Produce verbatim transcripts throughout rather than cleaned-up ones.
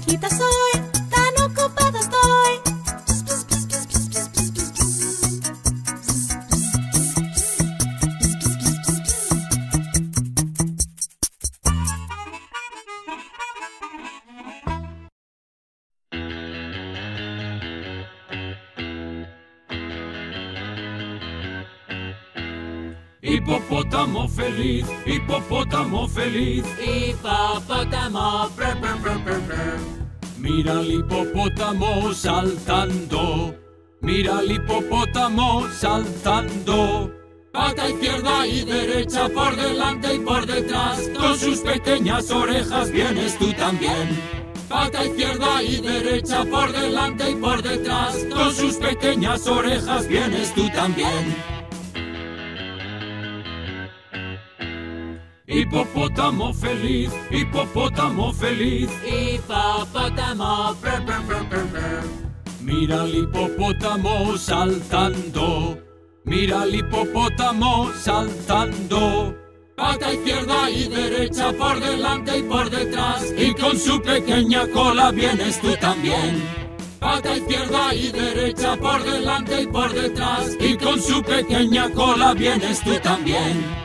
orejita soy, tan ocupada estoy. Pss, pss, pss, pss, pss, pss, pss, pss, pss. Hipopótamo feliz, hipopótamo feliz. Hipopótamo, brr, brr, brr, brr, brr. Mira al hipopótamo saltando, mira al hipopótamo saltando. Pata izquierda y derecha, por delante y por detrás, con sus pequeñas orejas vienes tú también. Pata izquierda y derecha, por delante y por detrás, con sus pequeñas orejas vienes tú también. Hipopótamo feliz, hipopótamo feliz. Hipopótamo, brr, brr, brr, brr, brr. Mira al hipopótamo saltando, mira al hipopótamo saltando. Pata izquierda y derecha, por delante y por detrás, y con su pequeña cola vienes tú también. Pata izquierda y derecha, por delante y por detrás, y con su pequeña cola vienes tú también.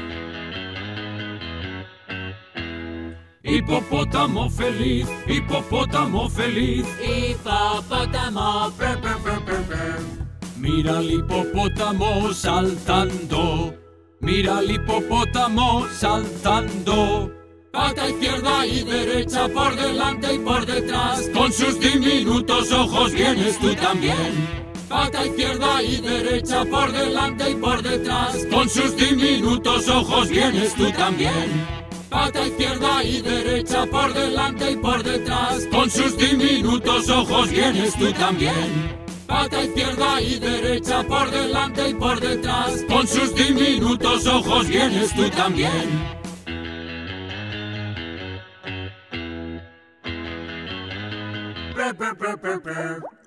Hipopótamo feliz, hipopótamo feliz. Hipopótamo, brr, brr, brr, brr, brr. Mira al hipopótamo saltando, mira al hipopótamo saltando. Pata izquierda y derecha, por delante y por detrás, con sus diminutos ojos vienes tú también. Pata izquierda y derecha, por delante y por detrás, con sus diminutos ojos vienes tú también. Pata izquierda y derecha, por delante y por detrás, con sus diminutos ojos vienes tú también. Pata izquierda y derecha, por delante y por detrás, con sus diminutos ojos vienes tú también. Brr, brr, brr, brr, brr.